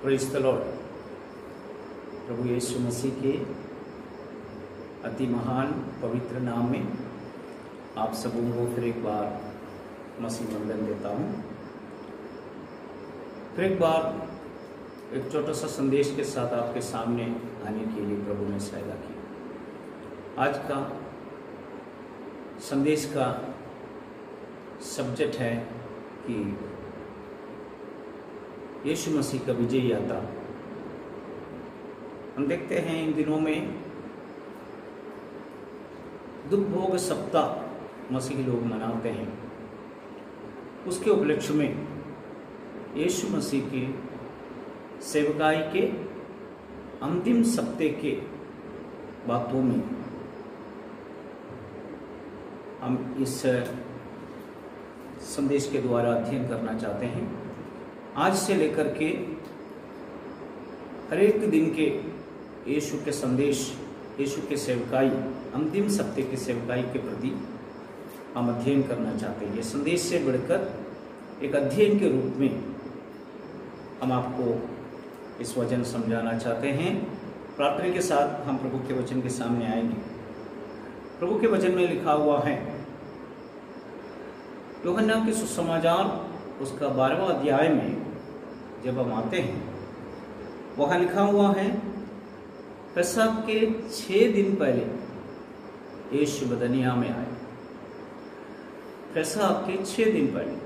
Praise the Lord. प्रभु यीशु मसीह के अति महान पवित्र नाम में आप सबों को फिर एक बार मसीह वंदन देता हूँ। फिर एक बार एक छोटा सा संदेश के साथ आपके सामने आने के लिए प्रभु ने सहायता की। आज का संदेश का सब्जेक्ट है कि यीशु मसीह का विजय यात्रा। हम देखते हैं इन दिनों में दुख भोग सप्ताह मसीही लोग मनाते हैं। उसके उपलक्ष्य में यीशु मसीह की सेवकाई के अंतिम सप्ताह के बातों में हम इस संदेश के द्वारा अध्ययन करना चाहते हैं। आज से लेकर के हर एक दिन के यीशु के संदेश, यीशु के सेवकाई, अंतिम सप्ताह की सेवकाई के प्रति हम अध्ययन करना चाहते हैं। ये संदेश से बढ़कर एक अध्ययन के रूप में हम आपको इस वचन समझाना चाहते हैं। प्रार्थना के साथ हम प्रभु के वचन के सामने आएंगे। प्रभु के वचन में लिखा हुआ है, यूहन्ना के सुसमाचार उसका 12वां अध्याय में जब हम आते हैं, वहाँ लिखा हुआ है, पेसह के 6 दिन पहले यीशु बदनिया में आए। पेसह के 6 दिन पहले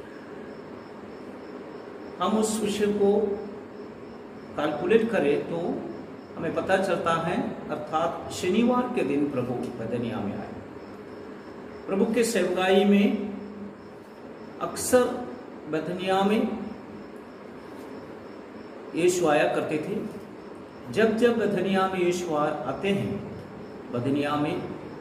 हम उस विषय को कैलकुलेट करें तो हमें पता चलता है, अर्थात शनिवार के दिन प्रभु बदनिया में आए। प्रभु के सेवकाई में अक्सर बदनिया में यीशु आया करते थे। जब जब बदनिया में यीशु आते हैं, बदनिया में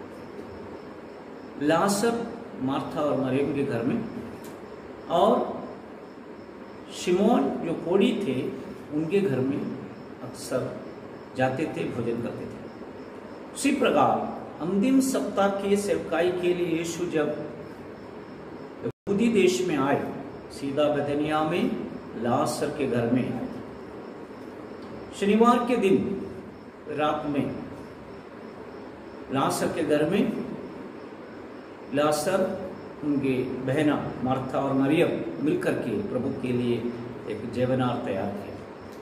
लाजर, मार्था और मरियम के घर में, और शिमोन जो कोढ़ी थे उनके घर में अक्सर जाते थे, भोजन करते थे। उसी प्रकार अंतिम सप्ताह के सेवकाई के लिए यीशु जब यहूदी देश में आए, सीधा बदनिया में लाजर के घर में आए। शनिवार के दिन रात में लाजर के घर में लाजर, उनके बहना मार्था और मरियम मिलकर के प्रभु के लिए एक जेवनार तैयार किया।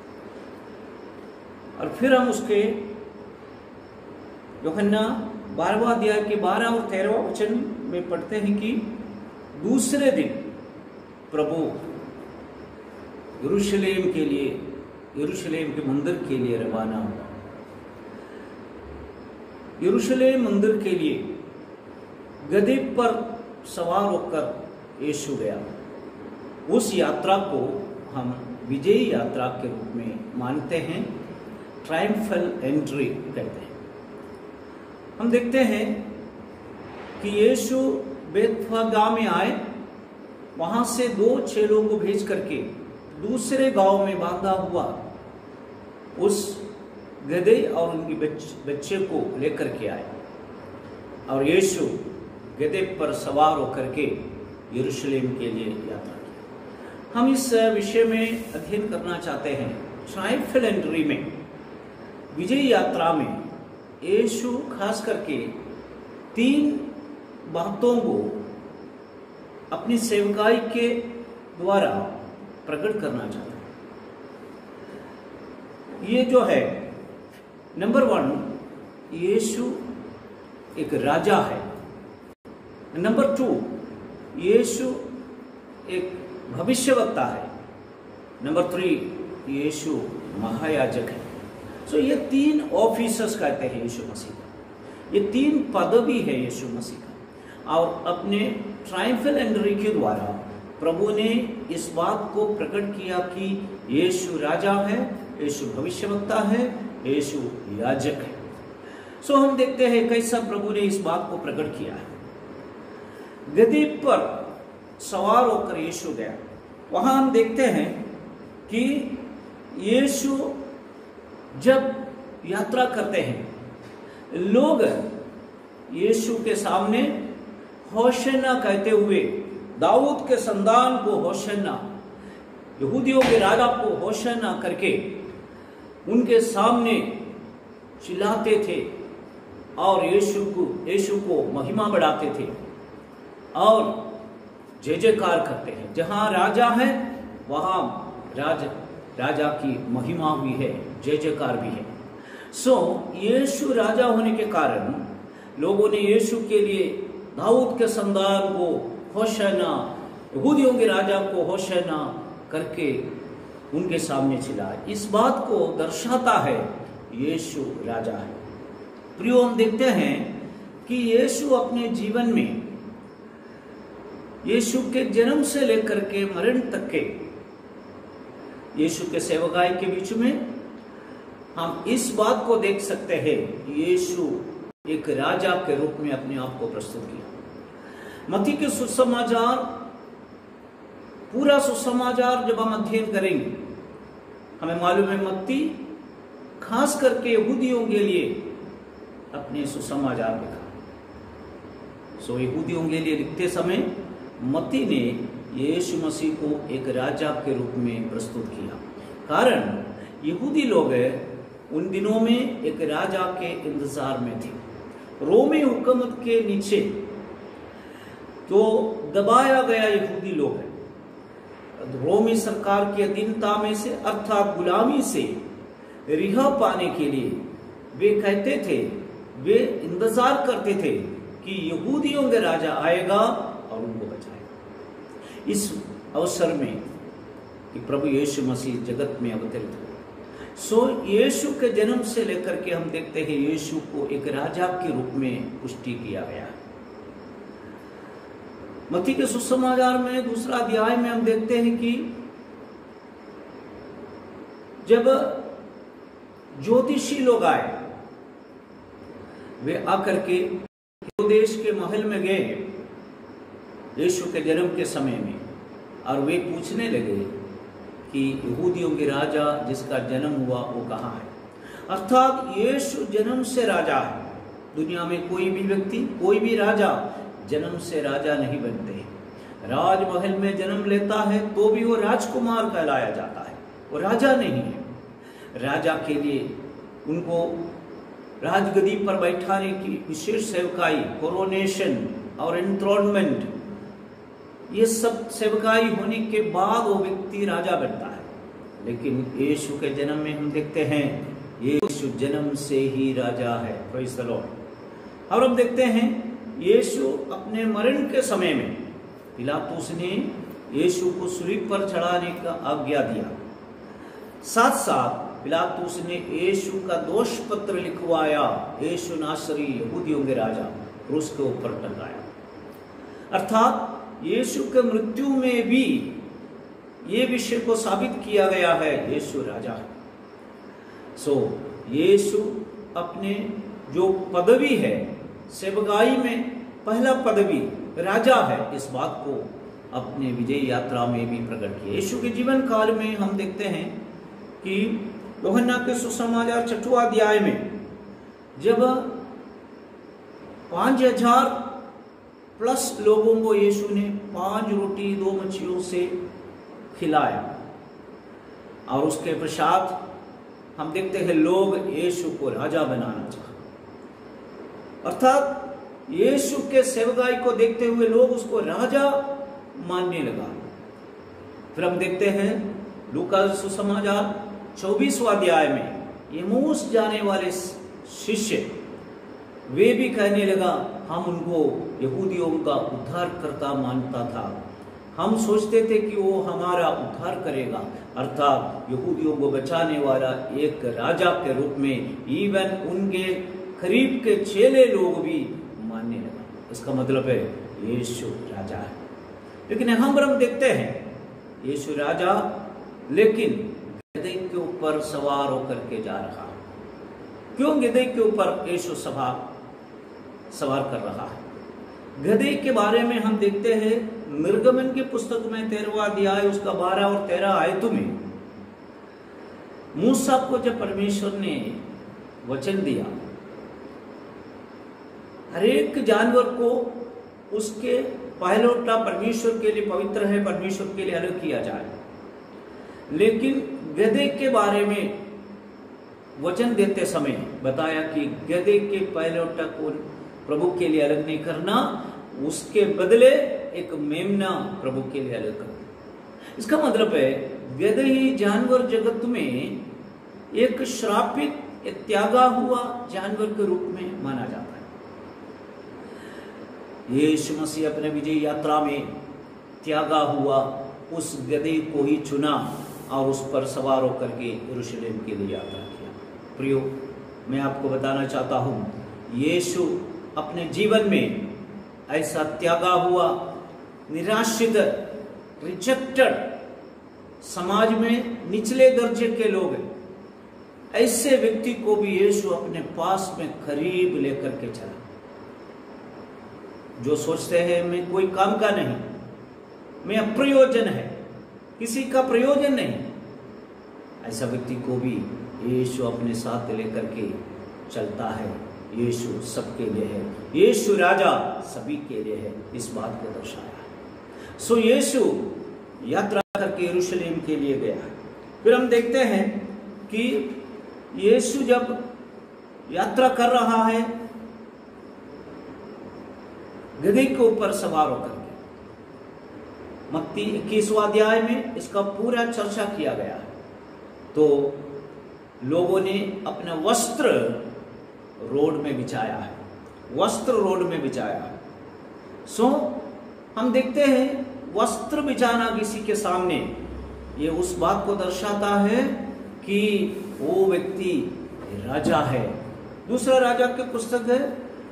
और फिर हम उसके यूहन्ना 12वां अध्याय के 12 और 13वां वचन में पढ़ते हैं कि दूसरे दिन प्रभु यरूशलेम के लिए, यरूशलेम के मंदिर के लिए रवाना हुआ। यरूशलेम मंदिर के लिए गधे पर सवार होकर यीशु गया। उस यात्रा को हम विजय यात्रा के रूप में मानते हैं, ट्रायम्फल एंट्री कहते हैं। हम देखते हैं कि यीशु बेतफगा में आए, वहां से 2 चेलों को भेज करके दूसरे गांव में बांधा हुआ उस गधे और उनके बच्चे को लेकर के आए, और यीशु गधे पर सवार होकर के यरूशलेम के लिए यात्रा की। हम इस विषय में अध्ययन करना चाहते हैं। ट्रायम्फल एंट्री में, विजय यात्रा में यीशु खास करके 3 बातों को अपनी सेवकाई के द्वारा प्रकट करना चाहते हैं। ये जो है, नंबर 1, यीशु एक राजा है। नंबर 2, यीशु एक भविष्यवक्ता है। नंबर 3, यीशु महायाजक है। सो ये 3 ऑफिसर्स कहते हैं यीशु मसीह का। ये 3 पदवी है यीशु मसीह का। और अपने ट्रायम्फल एंट्री के द्वारा प्रभु ने इस बात को प्रकट किया कि यीशु राजा है, यीशु भविष्यवक्ता है, यीशु याजक है। सो हम देखते हैं कैसा प्रभु ने इस बात को प्रकट किया है। गधे पर सवार होकर यीशु गया। वहां हम देखते हैं कि यीशु जब यात्रा करते हैं, लोग यीशु के सामने होशन्ना कहते हुए, दाऊद के संतान को होशन्ना, यहूदियों के राजा को होशाना करके उनके सामने चिल्लाते थे और यीशु को महिमा बढ़ाते थे और जय जयकार करते हैं। जहां राजा है वहां राजा की महिमा भी है, जय जयकार भी है। यीशु राजा होने के कारण लोगों ने यीशु के लिए दाऊद के संतान को होशाना, यहूदियों के राजा को होशाना करके उनके सामने चिल्लाया। इस बात को दर्शाता है यीशु राजा है। प्रियो, हम देखते हैं कि यीशु अपने जीवन में, यीशु के जन्म से लेकर के मरण तक के यीशु के सेवकाई के बीच में हम इस बात को देख सकते हैं, यीशु एक राजा के रूप में अपने आप को प्रस्तुत किया। मत्ती के सुसमाचार, पूरा सुसमाचार जब हम अध्ययन करेंगे, हमें मालूम है मत्ती खास करके यहूदियों के लिए अपने सुसमाचार लिखा। यहूदियों के लिए लिखते समय मत्ती ने यीशु मसीह को एक राजा के रूप में प्रस्तुत किया। कारण यहूदी लोग उन दिनों में एक राजा के इंतजार में थे। रोमी हुकूमत के नीचे तो दबाया गया यहूदी लोग है, रोमी सरकार की अधीनता में से अर्थात गुलामी से रिहा पाने के लिए वे कहते थे, वे इंतजार करते थे कि यहूदियों का राजा आएगा और उनको बचाएगा। इस अवसर में कि प्रभु यीशु मसीह जगत में अवतरित हुए। यीशु के जन्म से लेकर के हम देखते हैं यीशु को एक राजा के रूप में पुष्टि किया गया है। मत्ती के सुसमाचार में दूसरा अध्याय में हम देखते हैं कि जब ज्योतिषी लोग आए, वे आकर के देश के महल में गए यीशु के जन्म के समय में, और वे पूछने लगे कि यहूदियों के राजा जिसका जन्म हुआ वो कहाँ है। अर्थात यीशु जन्म से राजा है। दुनिया में कोई भी व्यक्ति, कोई भी राजा जन्म से राजा नहीं बनते। राजमहल में जन्म लेता है तो भी वो राजकुमार कहलाया जाता है, वो राजा नहीं है। राजा के लिए उनको राजगद्दी पर बैठाने की विशेष सेवकाई, कोरोनेशन और एंथ्रोनमेंट, ये सब सेवकाई होने के बाद वो व्यक्ति राजा बनता है। लेकिन यीशु के जन्म में हम देखते हैं यीशु जन्म से ही राजा है। Praise the Lord. और हम देखते हैं यीशु अपने मरण के समय में पिलातुस ने यीशु को सूली पर चढ़ाने का आज्ञा दिया। साथ साथ पिलातुस ने यीशु का दोष पत्र लिखवाया, यीशु नासरी यहूदियों के राजा, और उसके ऊपर टंगाया। अर्थात यीशु के मृत्यु में भी ये विषय को साबित किया गया है, यीशु राजा है। यीशु अपने जो पदवी है सेवकाई में, पहला पदवी राजा है, इस बात को अपने विजय यात्रा में भी प्रकट किया। यीशु के जीवन काल में हम देखते हैं कि यूहन्ना के सुसमाचार 6वां अध्याय में जब 5000 प्लस लोगों को यीशु ने 5 रोटी 2 मछलियों से खिलाया, और उसके पश्चात हम देखते हैं लोग यीशु को राजा बनाना चाहते। अर्थात यीशु के सेवकाई को देखते हुए लोग उसको राजा मानने लगा। फिर हम देखते हैं लूका सुसमाचार 24वां अध्याय में एमोस जाने वाले शिष्य, वे भी कहने लगा, हम उनको यहूदियों का उद्धारकर्ता मानता था, हम सोचते थे कि वो हमारा उद्धार करेगा, अर्थात यहूदियों को बचाने वाला एक राजा के रूप में इवन उनके करीब के चेले लोग भी मानने लगा। इसका मतलब है यीशु राजा है। लेकिन यहाँ पर हम देखते हैं यीशु राजा, लेकिन गधे के ऊपर सवार होकर के जा रहा है। क्यों गधे के ऊपर यीशु सवार कर रहा है? गधे के बारे में हम देखते हैं निर्गमन की पुस्तक में 13वां अध्याय उसका 12 और 13 आयतों में मूसा को जब परमेश्वर ने वचन दिया हर एक जानवर को उसके पहलौठा परमेश्वर के लिए पवित्र है, परमेश्वर के लिए अलग किया जाए, लेकिन गधे के बारे में वचन देते समय बताया कि गधे के पहलौठा को प्रभु के लिए अलग नहीं करना, उसके बदले एक मेमना प्रभु के लिए अलग करना। इसका मतलब है गधे ही जानवर जगत में एक श्रापित, एक त्यागा हुआ जानवर के रूप में माना जाता है। यीशु मसीह अपने विजय यात्रा में त्यागा हुआ उस गधे को ही चुना और उस पर सवार होकर के यरूशलेम के लिए यात्रा किया। प्रियो, मैं आपको बताना चाहता हूं, यीशु अपने जीवन में ऐसा त्यागा हुआ, निराश्रित, रिजेक्टेड, समाज में निचले दर्जे के लोग हैं, ऐसे व्यक्ति को भी यीशु अपने पास में करीब लेकर के चला। जो सोचते हैं मैं कोई काम का नहीं, मैं अप्रयोजन है, किसी का प्रयोजन नहीं, ऐसा व्यक्ति को भी यीशु अपने साथ लेकर के चलता है। यीशु सबके लिए है, यीशु राजा सभी के लिए है, इस बात को दर्शाया। सो यीशु यात्रा करके यरूशलेम के लिए गया। फिर हम देखते हैं कि यीशु जब यात्रा कर रहा है गधे के ऊपर सवार होकर के, मत्ती 21वां अध्याय में इसका पूरा चर्चा किया गया है। तो लोगों ने अपना वस्त्र रोड में बिछाया है, वस्त्र रोड में बिछाया है। सो हम देखते हैं वस्त्र बिछाना किसी के सामने, ये उस बात को दर्शाता है कि वो व्यक्ति राजा है। दूसरा राजा की पुस्तक है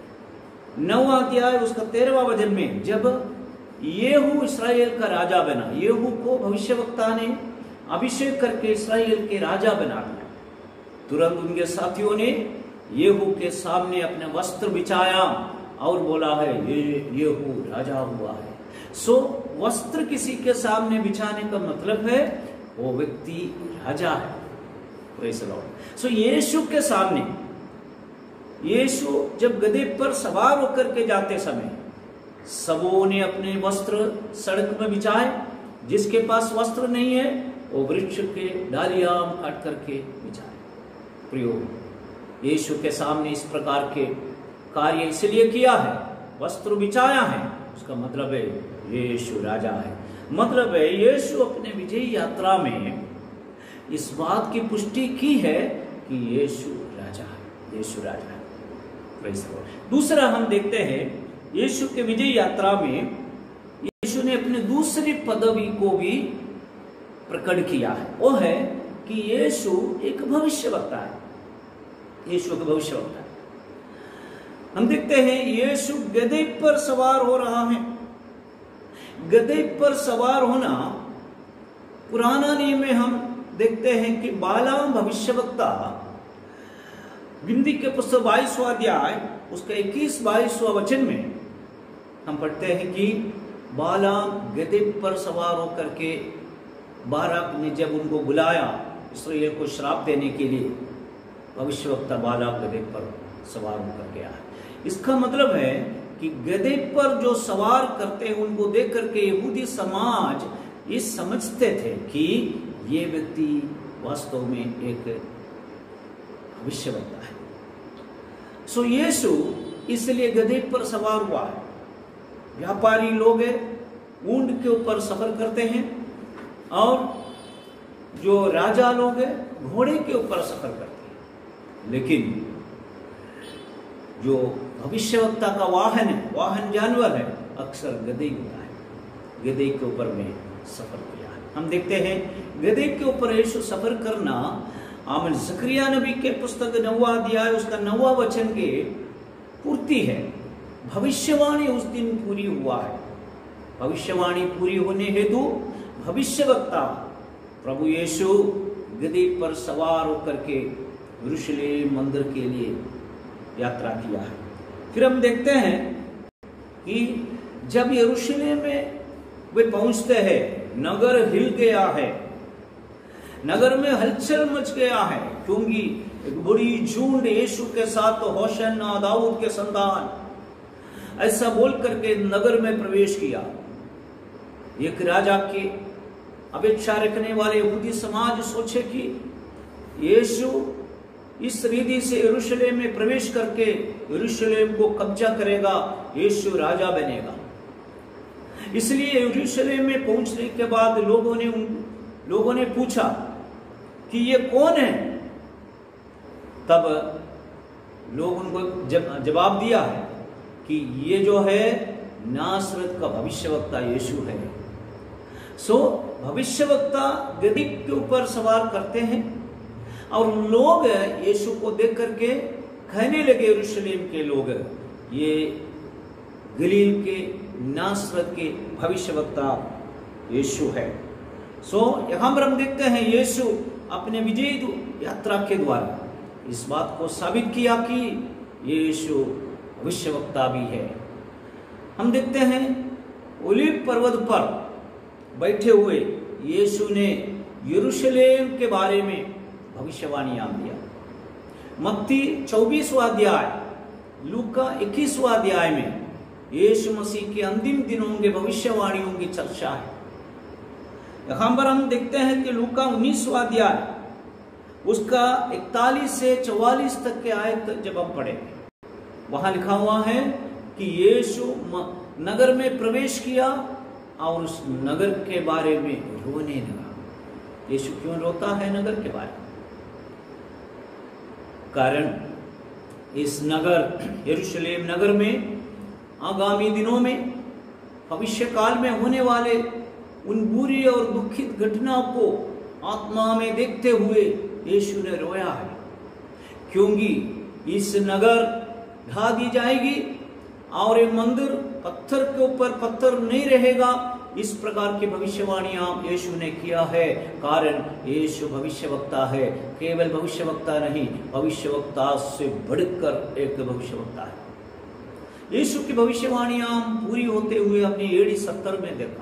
9वां अध्याय उसका 13वां वचन में, जब येहू इस्राएल का राजा बना, येहू को भविष्यवक्ता ने अभिषेक करके इस्राएल के राजा बना दिया, तुरंत उनके साथियों ने येहू के सामने अपने वस्त्र बिछाया और बोला है येहू राजा हुआ है। सो वस्त्र किसी के सामने बिछाने का मतलब है वो व्यक्ति राजा है। Praise the Lord. So Yeshu के सामने, यीशु जब गधे पर सवार होकर के जाते समय सबों ने अपने वस्त्र सड़क में बिछाए, जिसके पास वस्त्र नहीं है वो वृक्ष के डालियां काट करके बिछाए। प्रियो, यीशु के सामने इस प्रकार के कार्य इसलिए किया है, वस्त्र बिछाया है, उसका मतलब है यीशु राजा है। मतलब है यीशु अपने विजय यात्रा में इस बात की पुष्टि की है कि यीशु राजा है, यीशु राजा है। Praise the Lord. दूसरा हम देखते हैं यीशु के विजय यात्रा में यीशु ने अपनी दूसरी पदवी को भी प्रकट किया है, वो है कि यीशु एक भविष्यवक्ता है। यीशु एक भविष्यवक्ता है। हम देखते हैं यीशु गधे पर सवार हो रहा है। गधे पर सवार होना पुराना नियम में हम देखते हैं कि बालाम भविष्यवक्ता, गिनती के पुस्तक 22वां अध्याय उसका 21-22वां वचन में हम पढ़ते हैं कि बालाम गधे पर सवार होकर के बाराक ने जब उनको बुलाया इस्राएल को श्राप देने के लिए, भविष्यवक्ता बालाक गधे पर सवार होकर गया है। इसका मतलब है कि गधे पर जो सवार करते हैं उनको देख करके यहूदी समाज ये समझते थे कि ये व्यक्ति वास्तव में एक भविष्यवक्ता है। सो यीशु इसलिए गधे पर सवार हुआ है। व्यापारी लोग ऊंट के ऊपर सफर करते हैं और जो राजा लोग हैं घोड़े के ऊपर सफर करते हैं, लेकिन जो भविष्यवक्ता का वाहन है, वाहन जानवर है, अक्सर गधे होता है। गधे के ऊपर में सफर किया है। हम देखते हैं गधे के ऊपर यीशु सफर करना आमन जकरिया नबी के पुस्तक 9वां अध्याय उसका 9वां वचन के पूर्ति है। भविष्यवाणी उस दिन पूरी हुआ है। भविष्यवाणी पूरी होने हेतु भविष्यवक्ता प्रभु यीशु गधे पर सवार होकर के यरूशलेम मंदिर के लिए यात्रा किया है। फिर हम देखते हैं कि जब यरूशलेम में वे पहुंचते हैं, नगर हिल गया है, नगर में हलचल मच गया है, क्योंकि एक बड़ी झुंड यीशु के साथ तो होशन्ना दाऊद के संतान ऐसा बोल करके नगर में प्रवेश किया। एक राजा के अपेक्षा रखने वाले यहूदी समाज सोचे कि यीशु इस रीति से यरूशलेम में प्रवेश करके यरूशलेम को कब्जा करेगा, यीशु राजा बनेगा। इसलिए यरूशलेम में पहुंचने के बाद लोगों ने पूछा कि ये कौन है। तब लोग उनको जवाब दिया है कि ये जो है नासरत का भविष्यवक्ता यीशु है। सो भविष्यवक्ता गदही के ऊपर सवार करते हैं और लोग यीशु को देख करके कहने लगे, यरूशलेम के लोग, ये गलील के नासरत के भविष्यवक्ता यीशु है। सो यहां पर हम देखते हैं यीशु अपने विजय यात्रा के द्वारा इस बात को साबित किया कि यीशु भविष्यवक्ता भी है। हम देखते हैं ओलिव पर्वत पर बैठे हुए यीशु ने यरूशलेम के बारे में भविष्यवाणियां दिया। मत्ती 24वां अध्याय, लूका 21वां अध्याय में यीशु मसीह के अंतिम दिनों के भविष्यवाणियों की चर्चा है। यहां पर हम देखते हैं कि लूका 19वां अध्याय उसका 41 से 44 तक के आयत जब हम पढ़े, वहां लिखा हुआ है कि यीशु नगर में प्रवेश किया और उस नगर के बारे में रोने लगा। यीशु क्यों रोता है नगर के बारे में? कारण इस नगर यरूशलेम नगर में आगामी दिनों में भविष्य काल में होने वाले उन बुरी और दुखित घटनाओं को आत्मा में देखते हुए यीशु ने रोया है, क्योंकि इस नगर ढा दी जाएगी और ये मंदिर पत्थर के ऊपर पत्थर नहीं रहेगा। इस प्रकार की भविष्यवाणियां यीशु ने किया है। कारण यीशु भविष्यवक्ता है, केवल भविष्यवक्ता नहीं, भविष्यवक्ता से बढ़कर एक भविष्यवक्ता है। यीशु की भविष्यवाणियां पूरी होते हुए अपनी एडी 70 में देखा।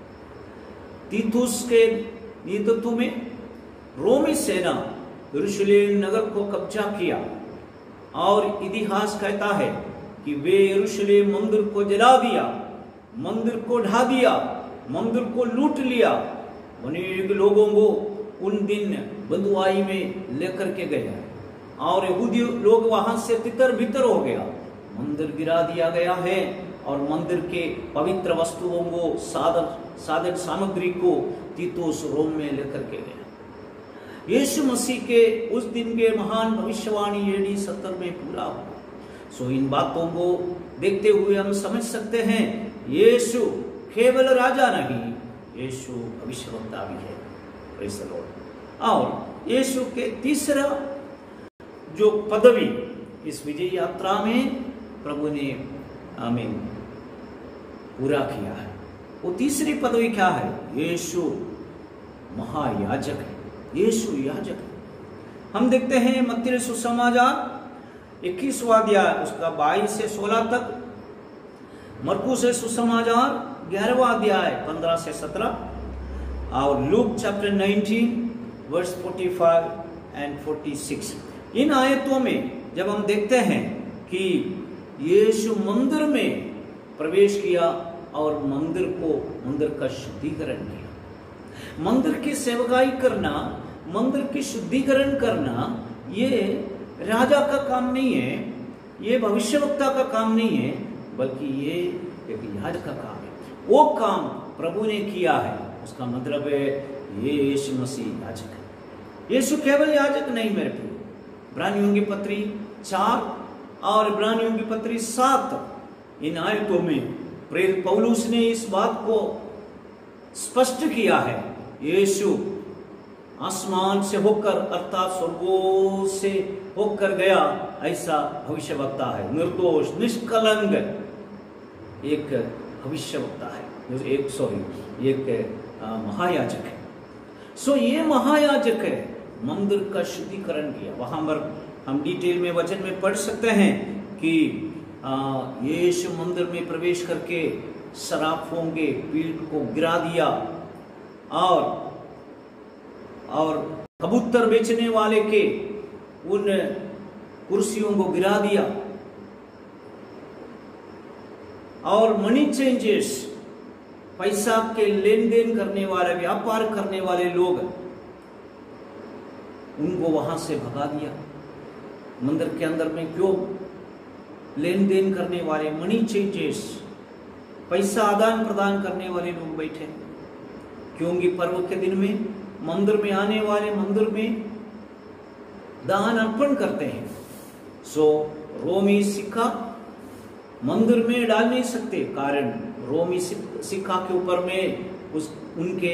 तीतुस के नेतृत्व में रोमी सेना यरूशलेम नगर को कब्जा किया और इतिहास कहता है कि वे यरूशलेम मंदिर को जला दिया, मंदिर को ढा दिया, मंदिर को लूट लिया। अनेक लोगों को उन दिन बंधुआई में लेकर के गया और यहूदी लोग वहां से तितर बितर हो गया। मंदिर गिरा दिया गया है और मंदिर के पवित्र वस्तुओं को साधन सामग्री को तीतुस रोम में लेकर के गया। यीशु मसीह के उस दिन के महान भविष्यवाणी एडी 70 में पूरा हुआ। सो इन बातों को देखते हुए हम समझ सकते हैं यीशु केवल राजा नहीं, यीशु भविष्यवक्ता भी है। Praise the Lord. और यीशु के तीसरा जो पदवी इस विजय यात्रा में प्रभु ने आमीन पूरा किया है, वो तीसरी पदवी क्या है? यीशु महायाजक है, यीशु याजक है। हम देखते हैं मत्ती सुसमाचार 21वां अध्याय उसका 22 से 16 तक, मरकुस सुसमाचार 11वां अध्याय 15 से 17 और लूक चैप्टर 19 वर्स 45 एंड 46। इन आयतों में जब हम देखते हैं कि यीशु मंदिर में प्रवेश किया और मंदिर का शुद्धिकरण किया। मंदिर की सेवकाई करना, मंदिर की शुद्धिकरण करना ये राजा का काम नहीं है, ये भविष्यवक्ता का काम नहीं है, बल्कि ये एक याजक का काम है। वो काम प्रभु ने किया है, उसका मतलब है ये यीशु मसीह याजक है। यीशु केवल याजक नहीं मेरे प्रिय। इब्रानियों की पत्री 4 और इब्रानियों की पत्री 7 इन आयतों में प्रेरित पौलुस ने इस बात को स्पष्ट किया है। यीशु आसमान से होकर अर्थात स्वर्गों से होकर गया ऐसा भविष्यवक्ता है, निर्दोष निष्कलंक एक भविष्यवक्ता है, एक महायाजक है। सो ये महायाजक है, मंदिर का शुद्धिकरण किया। वहां पर हम डिटेल में वचन में पढ़ सकते हैं कि यीशु मंदिर में प्रवेश करके सराफों के पीठ को गिरा दिया और कबूतर बेचने वाले के उन कुर्सियों को गिरा दिया और मनी चेंजर्स पैसा के लेन देन करने वाले, व्यापार करने वाले लोग, उनको वहां से भगा दिया। मंदिर के अंदर में क्यों लेन देन करने वाले, मनी चेंजेस, पैसा आदान प्रदान करने वाले लोग बैठे? क्योंकि पर्व के दिन में मंदिर में आने वाले मंदिर में दान अर्पण करते हैं। सो रोमी सिक्का मंदिर में डाल नहीं सकते, कारण रोमी सिक्का के ऊपर में उनके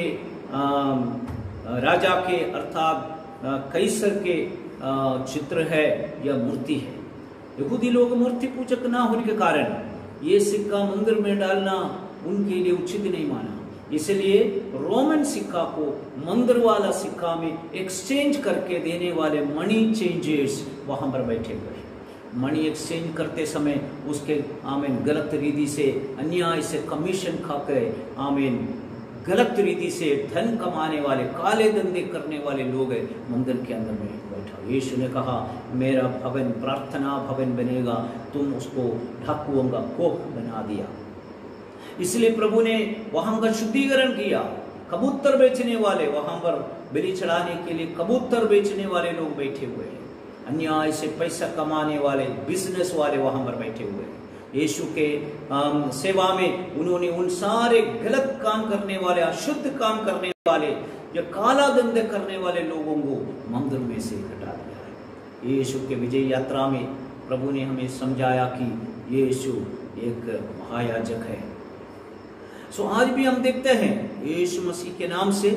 राजा के अर्थात कैसर के चित्र है या मूर्ति है। यहूदी लोग मूर्ति पूजक ना होने के कारण ये सिक्का मंदिर में डालना उनके लिए उचित नहीं माना। इसलिए रोमन सिक्का को मंदिर वाला सिक्का में एक्सचेंज करके देने वाले मनी चेंजर्स वहां पर बैठे हुए हैं। मनी एक्सचेंज करते समय उसके आमीन गलत रीति से, अन्याय से कमीशन खाकर आमीन गलत रीति से धन कमाने वाले, काले धंधे करने वाले लोग मंदिर के अंदर में बैठा। यीशु ने कहा मेरा भवन प्रार्थना भवन बनेगा, तुम उसको डाकुओं का कोख बना दिया। इसलिए प्रभु ने वहां का शुद्धिकरण किया। कबूतर बेचने वाले, वहां पर बलि चढ़ाने के लिए कबूतर बेचने वाले लोग बैठे हुए हैं। अन्याय से पैसा कमाने वाले बिजनेस वाले वहां पर बैठे हुए हैं। यीशु के सेवा में उन्होंने उन सारे गलत काम करने वाले, अशुद्ध काम करने वाले या काला धंधे करने वाले लोगों को मंदिर में से हटा दिया है। यीशु के विजय यात्रा में प्रभु ने हमें समझाया कि यीशु एक महायाजक है। सो आज भी हम देखते हैं यीशु मसीह के नाम से,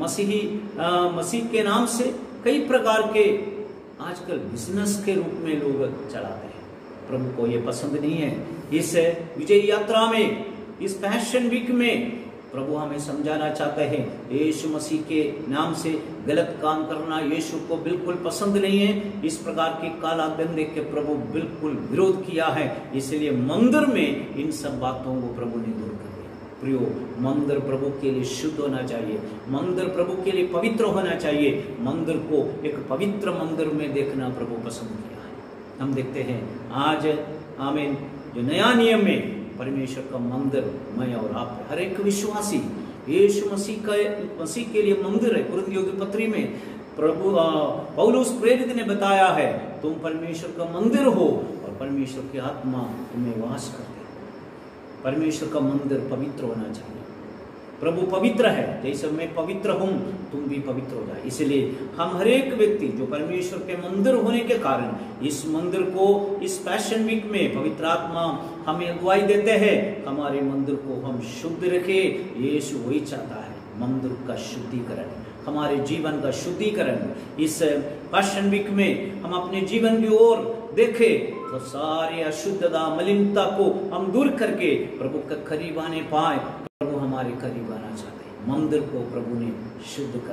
मसीह के नाम से कई प्रकार के आजकल बिजनेस के रूप में लोग चलाते हैं। प्रभु को ये पसंद नहीं है। इस विजय यात्रा में, इस पैशन वीक में प्रभु हमें समझाना चाहते हैं यीशु मसीह के नाम से गलत काम करना यीशु को बिल्कुल पसंद नहीं है। इस प्रकार की काला धंधे के प्रभु बिल्कुल विरोध किया है। इसलिए मंदिर में इन सब बातों को प्रभु ने दूर कर दिया। प्रियो, मंदिर प्रभु के लिए शुद्ध होना चाहिए, मंदिर प्रभु के लिए पवित्र होना चाहिए। मंदिर को एक पवित्र मंदिर में देखना प्रभु पसंद किया है। हम देखते हैं आज आमीन जो नया नियम में परमेश्वर का मंदिर मैं और आप, हर एक विश्वासी यीशु मसीह के लिए मंदिर है। कुरिन्थियों की पत्री में प्रभु पौलुस प्रेरित ने बताया है तुम परमेश्वर का मंदिर हो और परमेश्वर की आत्मा तुम्हें वास करते है। परमेश्वर का मंदिर पवित्र होना चाहिए। प्रभु पवित्र है, जैसे मैं पवित्र हूं तुम भी पवित्र हो जाए। इसलिए हम हर एक व्यक्ति जो परमेश्वर के मंदिर होने के कारण इस मंदिर को इस पैशन वीक में पवित्र आत्मा हमें अगुवाई देते हैं, हमारे मंदिर को हम शुद्ध रखें। यीशु वही चाहता है, मंदिर का शुद्धिकरण, हमारे जीवन का शुद्धिकरण। इस पैशन वीक में हम अपने जीवन की ओर देखें तो सारे अशुद्धता मलिनता को हम दूर करके प्रभु के करीब आने पाए। प्रभु हमारे करीब आना चाहते हैं, मंदिर को प्रभु ने शुद्ध कर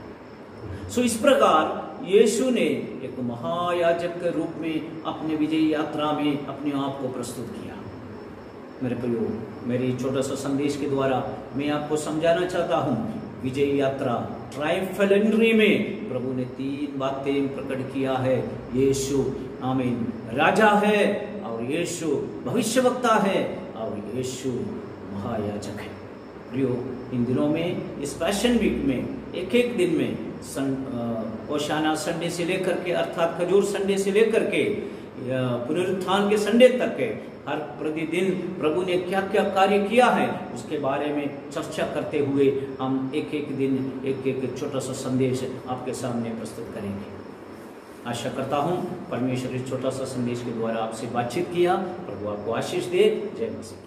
दिया। सो इस प्रकार यीशु ने एक महायाजक के रूप में अपने विजय यात्रा में अपने आप को प्रस्तुत किया। मेरे प्रियो, मेरी छोटा सा संदेश के द्वारा मैं आपको समझाना चाहता हूँ विजय यात्रा ट्रायम्फल एंट्री में प्रभु ने 3 बातें प्रकट किया है। यीशु आमीन राजा है, और यीशु भविष्यवक्ता है, और यीशु महायाजक है। प्रियो, इन दिनों में इस पैशन वीक में एक एक दिन में ओशाना संडे से लेकर के अर्थात खजूर संडे से लेकर के पुनरुत्थान के संडे तक के हर प्रतिदिन प्रभु ने क्या क्या कार्य किया है उसके बारे में चर्चा करते हुए हम एक एक दिन एक एक छोटा सा संदेश आपके सामने प्रस्तुत करेंगे। आशा करता हूँ परमेश्वर इस छोटा सा संदेश के द्वारा आपसे बातचीत किया। प्रभु आपको आशीष दे। जय मसीह।